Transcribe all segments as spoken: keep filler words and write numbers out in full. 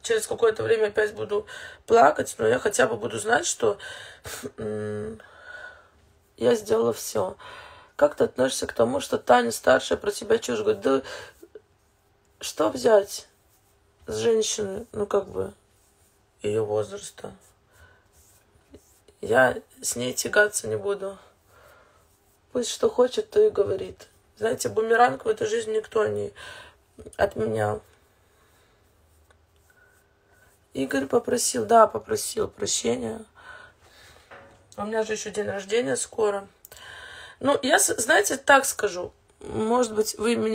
через какое-то время опять буду плакать, но я хотя бы буду знать, что я сделала все. Как ты относишься к тому, что Таня старшая про тебя чушь говорит? Да что взять с женщины, ну как бы, ее возраста? Я с ней тягаться не буду. Пусть что хочет, то и говорит. Знаете, бумеранг в этой жизни никто не отменял. Игорь попросил, да, попросил прощения. У меня же еще день рождения скоро. Ну, я, знаете, так скажу. Может быть, вы меня...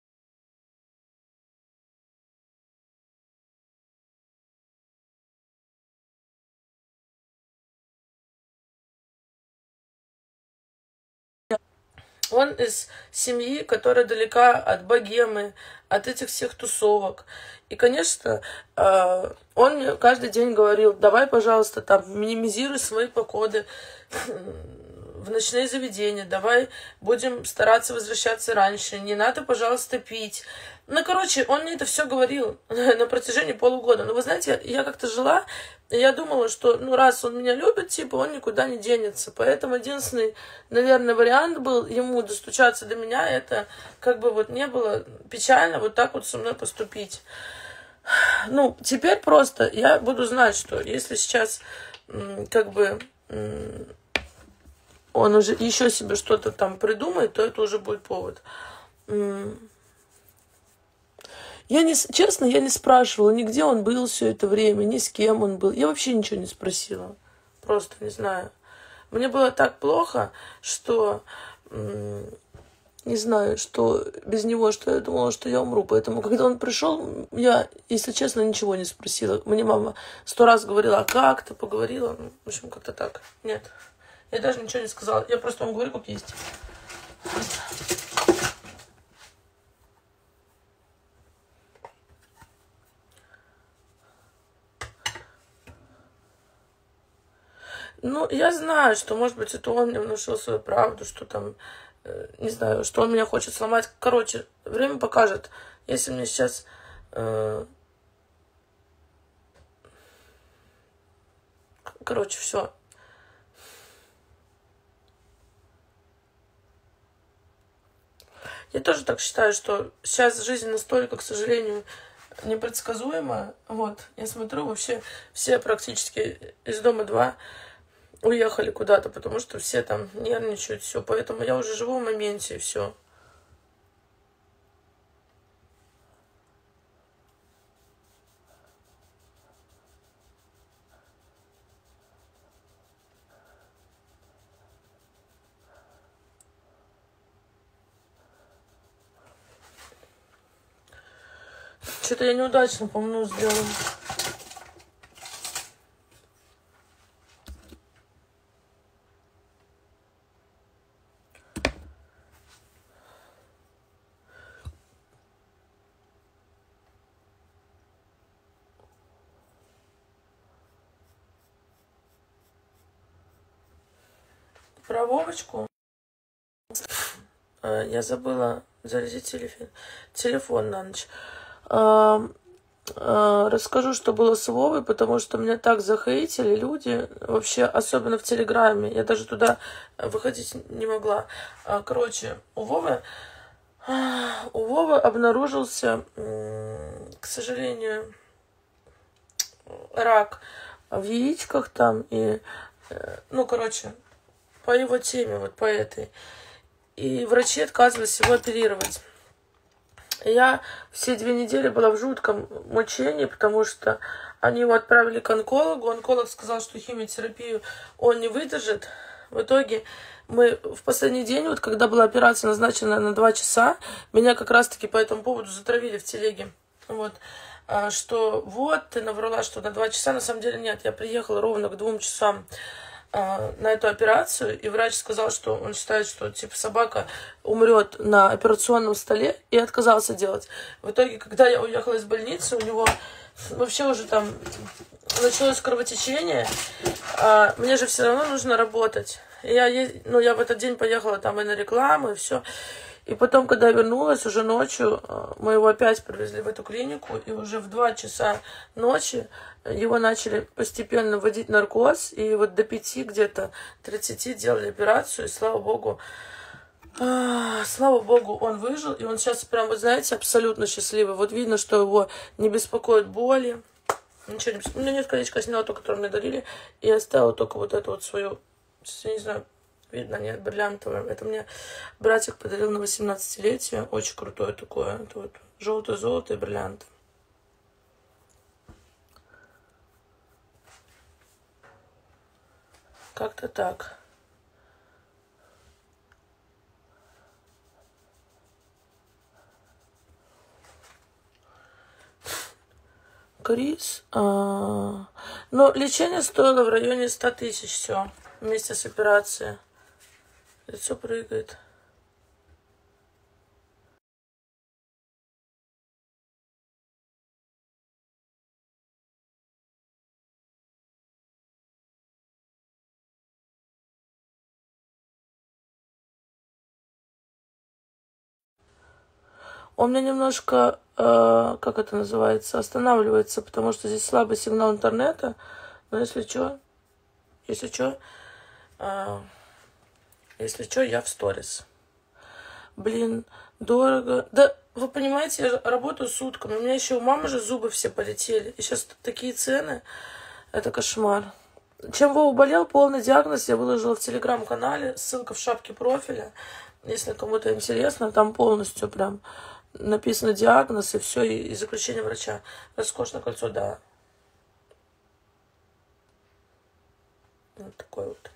Он из семьи, которая далека от богемы, от этих всех тусовок. И, конечно, он мне каждый день говорил, давай, пожалуйста, там, минимизируй свои походы в ночные заведения, давай будем стараться возвращаться раньше, не надо, пожалуйста, пить. Ну, короче, он мне это все говорил на протяжении полугода. Но вы знаете, я, я как-то жила, и я думала, что, ну, раз он меня любит, типа, он никуда не денется. Поэтому единственный, наверное, вариант был ему достучаться до меня, это как бы вот не было печально вот так вот со мной поступить. Ну, теперь просто я буду знать, что если сейчас как бы он уже еще себе что-то там придумает, то это уже будет повод. Я не, честно, я не спрашивала, ни где он был все это время, ни с кем он был. Я вообще ничего не спросила. Просто не знаю. Мне было так плохо, что не знаю, что без него, что я думала, что я умру. Поэтому, когда он пришел, я, если честно, ничего не спросила. Мне мама сто раз говорила, а как ты поговорила? Ну, в общем, как-то так. Нет. Я даже ничего не сказала. Я просто вам говорю, как есть. Ну, я знаю, что, может быть, это он мне внушил свою правду, что там, э, не знаю, что он меня хочет сломать. Короче, время покажет. Если мне сейчас... Э, короче, все. Я тоже так считаю, что сейчас жизнь настолько, к сожалению, непредсказуема. Вот, я смотрю, вообще все практически из дома два уехали куда-то, потому что все там нервничают, все. Поэтому я уже живу в моменте, и все. Что-то я неудачно, по-моему, сделала. Про Вовочку. Я забыла зарядить телефон, телефон на ночь. Расскажу, что было с Вовой, потому что меня так захейтили люди, вообще, особенно в Телеграме. Я даже туда выходить не могла. Короче, у Вовы, у Вовы обнаружился, к сожалению, рак в яичках там. И, ну, короче, по его теме, вот по этой. И врачи отказывались его оперировать. Я все две недели была в жутком мучении, потому что они его отправили к онкологу. Онколог сказал, что химиотерапию он не выдержит. В итоге мы в последний день, вот когда была операция назначена на два часа, меня как раз-таки по этому поводу затравили в телеге. Вот. Что вот, ты наврала, что на два часа. На самом деле нет, я приехала ровно к двум часам на эту операцию, и врач сказал, что он считает, что типа собака умрет на операционном столе, и отказался делать. В итоге, когда я уехала из больницы, у него вообще уже там началось кровотечение, а мне же все равно нужно работать. И я, ну, я в этот день поехала там и на рекламу, и все. И потом, когда я вернулась, уже ночью, мы его опять привезли в эту клинику, и уже в два часа ночи его начали постепенно вводить наркоз, и вот до пяти где-то тридцати делали операцию, и слава богу, а, слава богу, он выжил, и он сейчас прям, вы знаете, абсолютно счастливый. Вот видно, что его не беспокоит боли, ничего не беспокоит. У меня нет колечка, сняла то, которое мне дарили, и оставила только вот эту вот свою, я не знаю, видно, нет, бриллиантовое. Это мне братик подарил на восемнадцатилетие. Очень крутое такое. Это вот желтое золото и бриллиант. Как-то так. Крис. А... Но лечение стоило в районе ста тысяч все. Вместе с операцией. Лицо прыгает. Он мне немножко, э, как это называется, останавливается, потому что здесь слабый сигнал интернета. Но если что, если что, э, если что, я в сторис. Блин, дорого. Да, вы понимаете, я работаю сутками. У меня еще у мамы же зубы все полетели. И сейчас такие цены. Это кошмар. Чем Вова болел, полный диагноз я выложила в телеграм-канале. Ссылка в шапке профиля. Если кому-то интересно, там полностью прям написано диагноз и все, и, и заключение врача. Роскошное кольцо, да. Вот такой вот.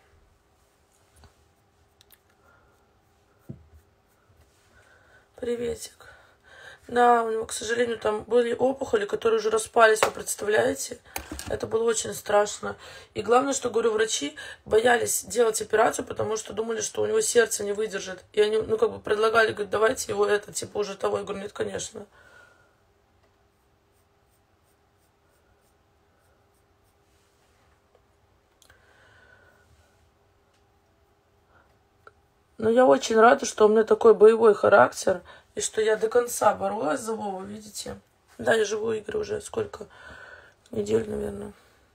Приветик. Да, у него, к сожалению, там были опухоли, которые уже распались, вы представляете? Это было очень страшно. И главное, что, говорю, врачи боялись делать операцию, потому что думали, что у него сердце не выдержит. И они, ну, как бы предлагали, говорят, давайте его это, типа, уже того. Я говорю, нет, конечно. Но я очень рада, что у меня такой боевой характер, и что я до конца боролась за Вову, видите? Да, я живу в Игре уже сколько? Недель, наверное.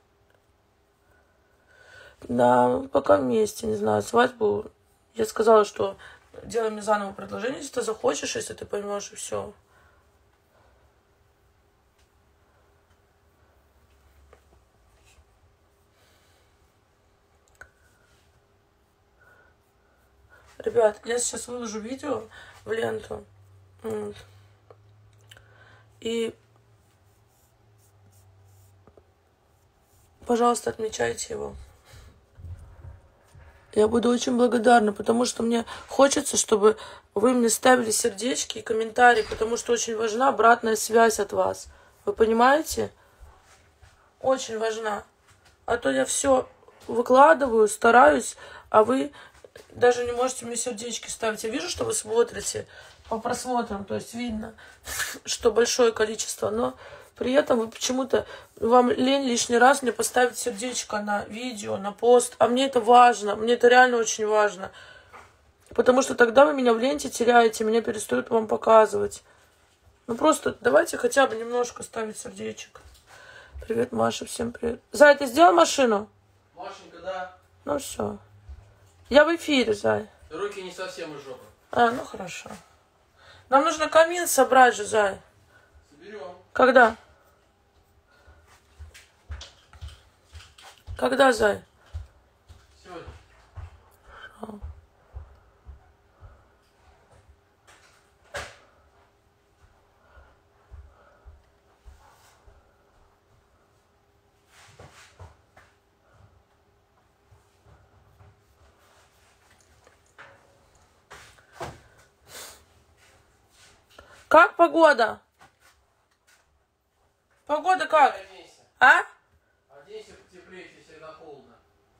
Да, пока вместе, не знаю, свадьбу. Я сказала, что делай мне заново предложение, если ты захочешь, если ты поймешь, и все. Ребят, я сейчас выложу видео в ленту. Вот. И, пожалуйста, отмечайте его. Я буду очень благодарна, потому что мне хочется, чтобы вы мне ставили сердечки и комментарии, потому что очень важна обратная связь от вас. Вы понимаете? Очень важна. А то я все выкладываю, стараюсь, а вы даже не можете мне сердечки ставить. Я вижу, что вы смотрите по просмотрам, то есть видно, что большое количество, но при этом вы почему-то, вам лень лишний раз мне поставить сердечко на видео, на пост, а мне это важно, мне это реально очень важно, потому что тогда вы меня в ленте теряете, меня перестают вам показывать. Ну просто давайте хотя бы немножко ставить сердечек. Привет, Маша, всем привет. Зай, ты сделал машину? Машенька, да. Ну все. Я в эфире, Зай. Руки не совсем из жопы. А, ну хорошо. Нам нужно камин собрать же, Зай. Соберем. Когда? Когда, Зай? Сегодня. Хорошо. Как погода? Погода как? Оденься. А? Оденься потеплее, если всегда холодно.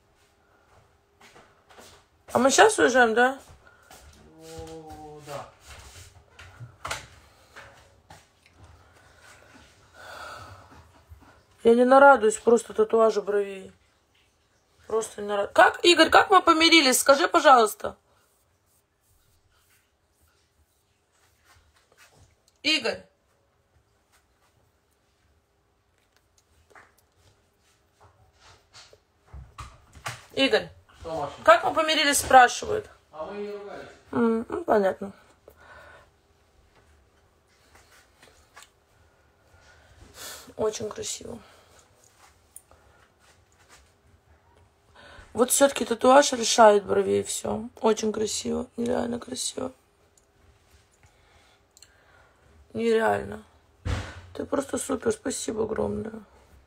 А мы сейчас уезжаем, да? Ну, да. Я не нарадуюсь просто татуажу бровей. Просто не нарадуюсь. Как, Игорь, как мы помирились? Скажи, пожалуйста. Игорь. Игорь. Что, Машенька? Как мы помирились, спрашивают. А мы не ругались. М, ну, понятно. Очень красиво. Вот все-таки татуаж решает бровей все. Очень красиво. Нереально красиво. Нереально. Ты просто супер. Спасибо огромное.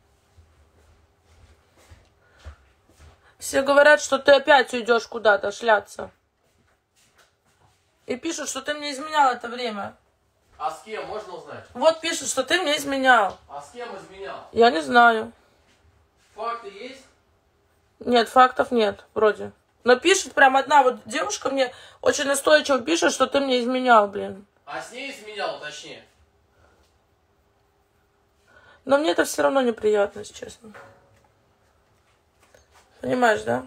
Все говорят, что ты опять уйдешь куда-то шляться. И пишут, что ты мне изменял это время. А с кем, можно узнать? Вот пишут, что ты мне изменял. А с кем изменял? Я не знаю. Факты есть? Нет, фактов нет, вроде. Но пишет прям одна вот девушка мне очень настойчиво пишет, что ты мне изменял, блин. А с ней изменял, точнее? Но мне это все равно неприятно, если честно. Понимаешь, да?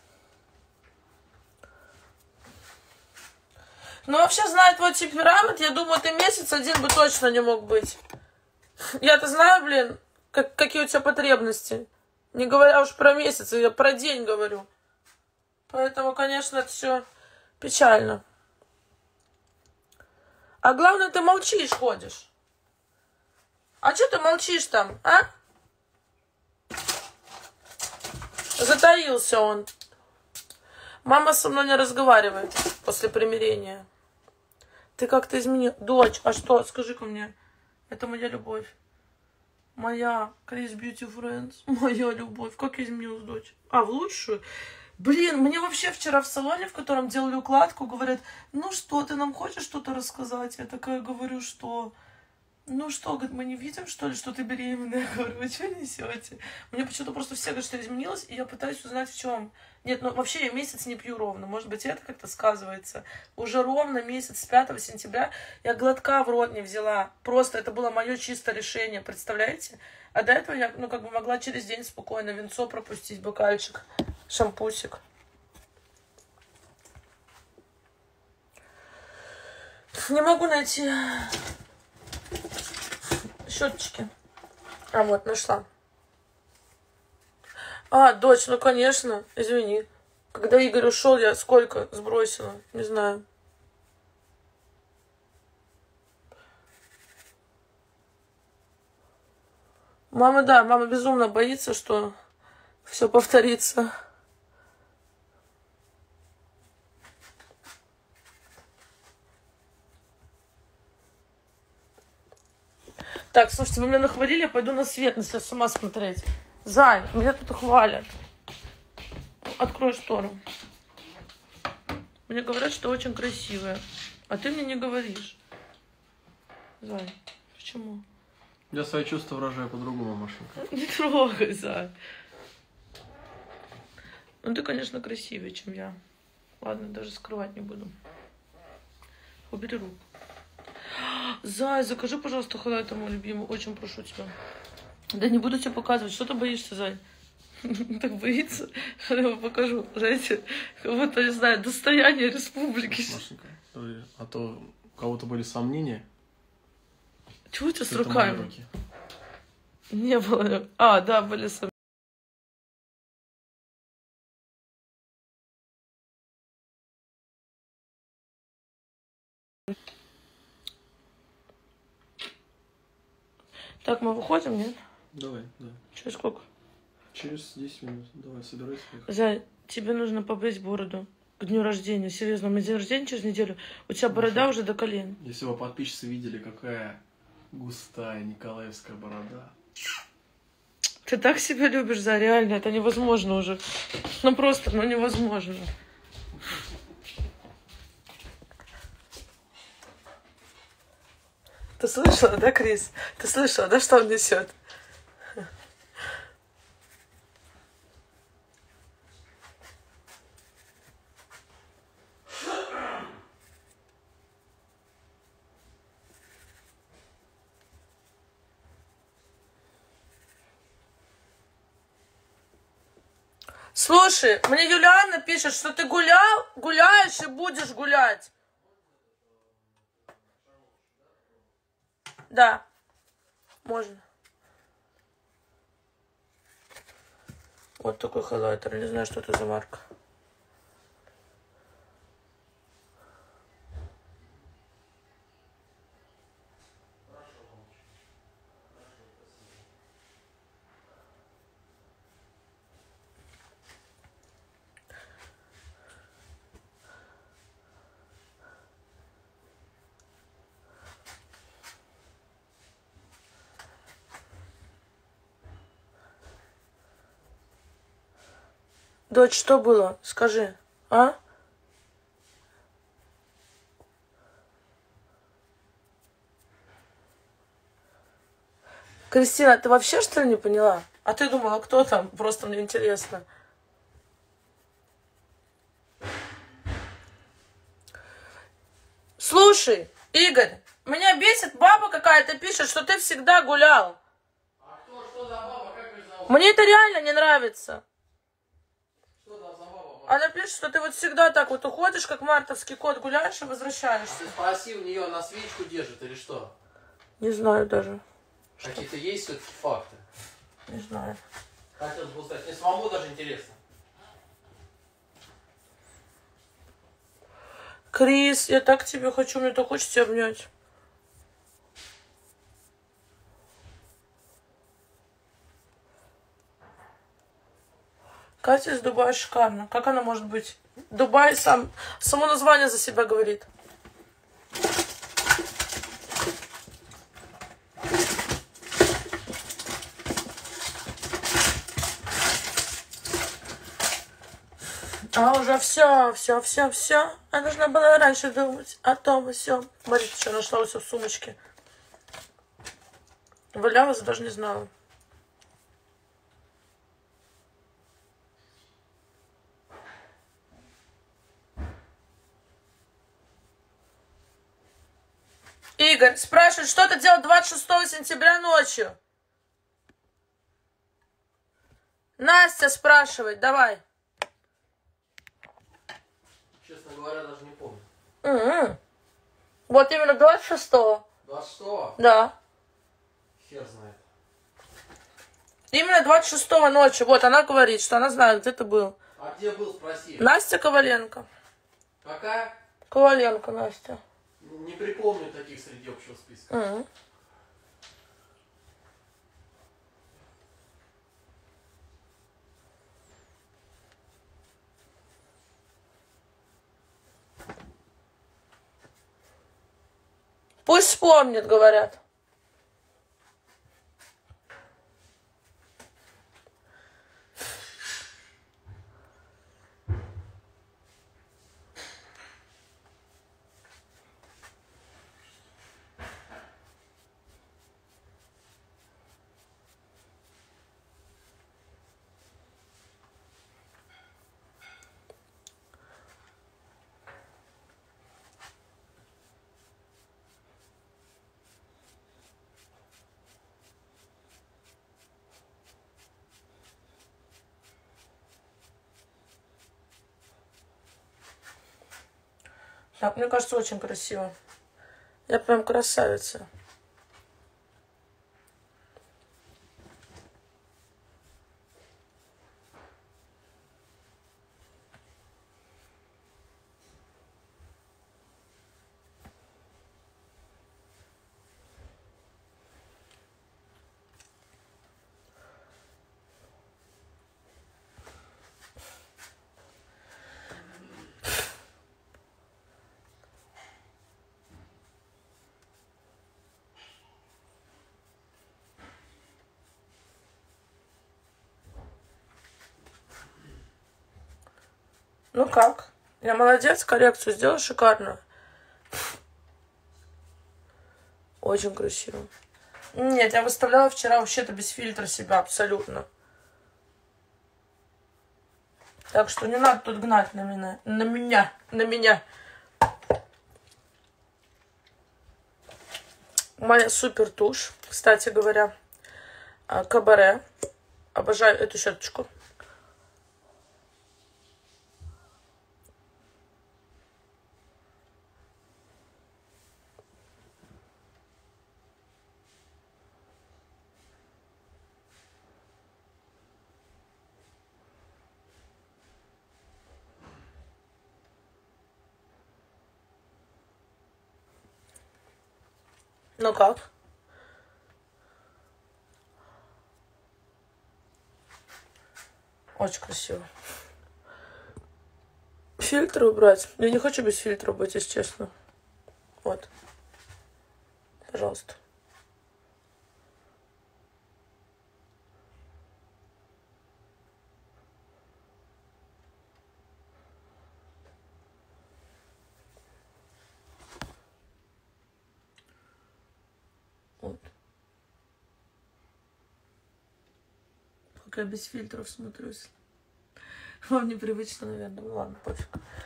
Ну, вообще, зная твой темперамент, я думаю, ты месяц один бы точно не мог быть. Я-то знаю, блин, как, какие у тебя потребности. Не говоря уж про месяц, я про день говорю. Поэтому, конечно, это все печально. А главное, ты молчишь, ходишь. А что ты молчишь там, а? Затаился он. Мама со мной не разговаривает после примирения. Ты как-то изменил. Дочь, а что? Скажи-ка мне. Это моя любовь. Моя Крис Beauty Friends. Моя любовь. Как я изменилась, дочь? А, в лучшую? Блин, мне вообще вчера в салоне, в котором делали укладку, говорят, ну что, ты нам хочешь что-то рассказать? Я такая говорю, что... Ну что, говорит, мы не видим, что ли, что ты беременная? Я говорю, вы что несете? Мне почему-то просто все говорят, что я изменилась, и я пытаюсь узнать, в чем. Нет, ну вообще я месяц не пью ровно. Может быть, это как-то сказывается. Уже ровно месяц, с пятого сентября, я глотка в рот не взяла. Просто это было мое чистое решение, представляете? А до этого я, ну, как бы могла через день спокойно винцо пропустить, бокальчик, шампусик. Не могу найти... Щеточки. А, вот, нашла. А, дочь, ну, конечно, извини. Когда Игорь ушел, я сколько сбросила? Не знаю. Мама, да, мама безумно боится, что все повторится. Так, слушайте, вы меня нахвалили, я пойду на свет, на себя с ума смотреть. Зай, меня тут хвалят. Открой штору. Мне говорят, что очень красивая. А ты мне не говоришь. Зай, почему? Я свои чувства выражаю по-другому, Машенька. Не трогай, Зай. Ну ты, конечно, красивее, чем я. Ладно, даже скрывать не буду. Убери руку. Зай, закажи, пожалуйста, халат этому любимому. Очень прошу тебя. Да не буду тебе показывать. Что ты боишься, Зай? Так боится, что я его покажу. Знаете, как будто, не знаю, достояние республики. Машенька, а то у кого-то были сомнения. Чего у тебя с Это мои руками? руки. Не было. А, да, были сомнения. Так, мы выходим, нет? Давай, да. Через сколько? Через десять минут. Давай, собирайся. Зай, тебе нужно побрить бороду к дню рождения. Серьезно, у меня день рождения через неделю. У тебя борода уже до колен. Если бы подписчицы видели, какая густая николаевская борода. Ты так себя любишь, Зай, реально, это невозможно уже. Ну просто, ну невозможно. Ты слышала, да, Крис? Ты слышала, да, что он несет? Слушай, мне Юлианна пишет, что ты гулял, гуляешь и будешь гулять. Да. Можно. Вот такой хайлайтер. Не знаю, что это за марка. Дочь, что было? Скажи. А? Кристина, ты вообще что ли не поняла? А ты думала, кто там? Просто мне интересно. Слушай, Игорь, меня бесит, баба какая-то пишет, что ты всегда гулял. А кто, что за баба, как ее зовут? Мне это реально не нравится. Что за баба? Она пишет, что ты вот всегда так вот уходишь, как мартовский кот, гуляешь и возвращаешься. Ты спроси у нее, она свечку держит или что? Не знаю даже. Какие-то есть все-таки факты? Не знаю. Хотелось бы узнать. Мне самому даже интересно. Крис, я так тебя хочу, мне так хочется обнять. Катя из Дубая шикарно. Как она может быть? Дубай сам, само название за себя говорит. А уже все, все, все, все. А нужно было раньше думать о том и всем. Смотрите, что нашла у себя в сумочке. Валялась, даже не знала. Игорь спрашивает, что ты делал двадцать шестого сентября ночью? Настя спрашивает, давай. Честно говоря, даже не помню. Угу. Вот именно двадцать шестого. двадцать шестого? Да. Хер знает. Именно двадцать шестого ночью. Вот она говорит, что она знает, где ты был. А где был, спроси. Настя Коваленко. Какая? Коваленко, Настя. Не припомню таких среди общего списка. Угу. Пусть вспомнит, говорят. Так, мне кажется, очень красиво. Я прям красавица. Ну как? Я молодец, коррекцию сделал шикарно. Очень красиво. Нет, я выставляла вчера вообще-то без фильтра себя абсолютно. Так что не надо тут гнать на меня. На меня. На меня. Моя супер тушь, кстати говоря. Кабаре. Обожаю эту щеточку. Ну как? Очень красиво. Фильтр убрать. Я не хочу без фильтра быть, если честно. Вот. Пожалуйста. Вот. Пока без фильтров смотрюсь. Вам непривычно, наверное. Ну ладно, пофиг.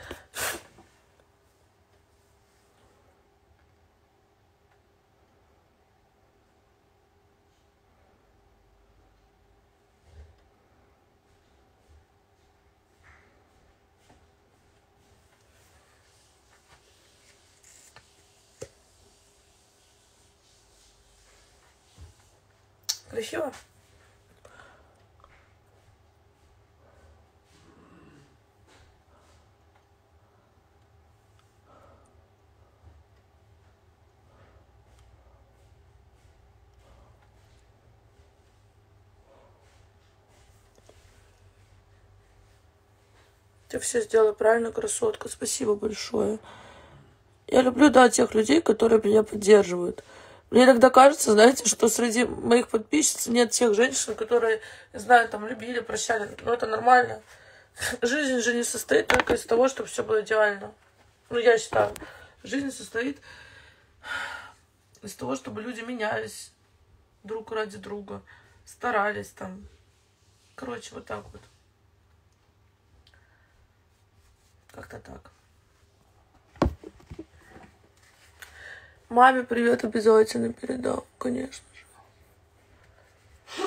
Красиво? Ты все сделала правильно, красотка. Спасибо большое. Я люблю, да, тех людей, которые меня поддерживают. Мне иногда кажется, знаете, что среди моих подписчиц нет тех женщин, которые, не знаю, там, любили, прощали. Но это нормально. Жизнь же не состоит только из того, чтобы все было идеально. Ну, я считаю. Жизнь состоит из того, чтобы люди менялись друг ради друга, старались там. Короче, вот так вот. Как-то так. Маме привет обязательно передам, конечно же.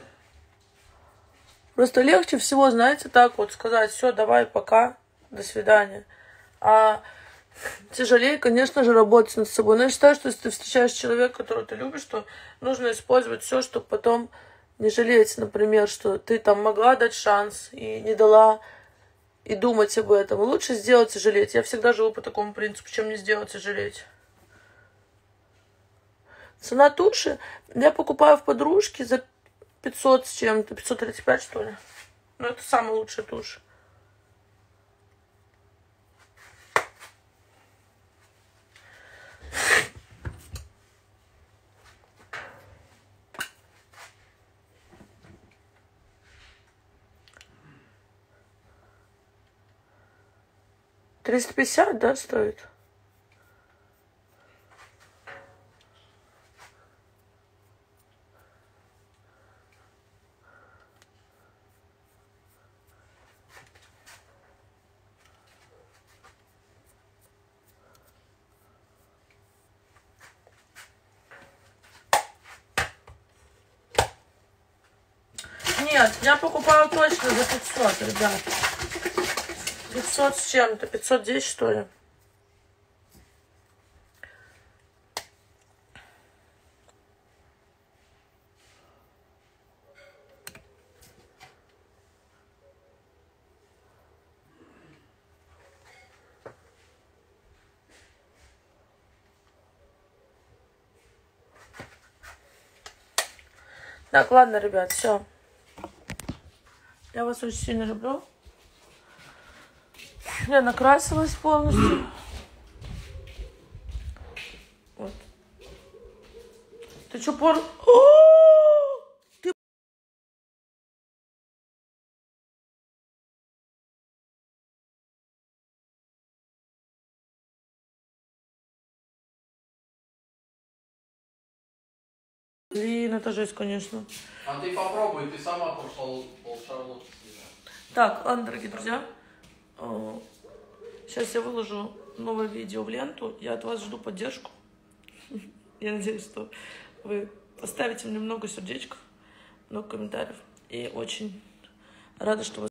Просто легче всего, знаете, так вот сказать: все, давай, пока, до свидания. А тяжелее, конечно же, работать над собой. Но я считаю, что если ты встречаешь человека, которого ты любишь, то нужно использовать все, чтобы потом не жалеть, например, что ты там могла дать шанс и не дала, и думать об этом. Лучше сделать и жалеть. Я всегда живу по такому принципу, чем не сделать и жалеть. Цена туши я покупаю в подружке за пятьсот с чем-то, пятьсот тридцать пять, что ли. Ну, это самая лучшая тушь. триста пятьдесят, да, стоит? Нет, я покупаю точно за пятьсот, ребят. пятьсот с чем-то, пятьсот десять, что ли. Так, ладно, ребят, все. Я вас очень сильно люблю. Я накрасилась полностью. Вот. Ты что, пор... Ты... Блин, это жесть, конечно. А ты попробуй, ты сама пол шарлотки съела. Так, ладно, дорогие друзья. Сейчас я выложу новое видео в ленту. Я от вас жду поддержку. Я надеюсь, что вы поставите мне много сердечков, много комментариев. И очень рада, что вы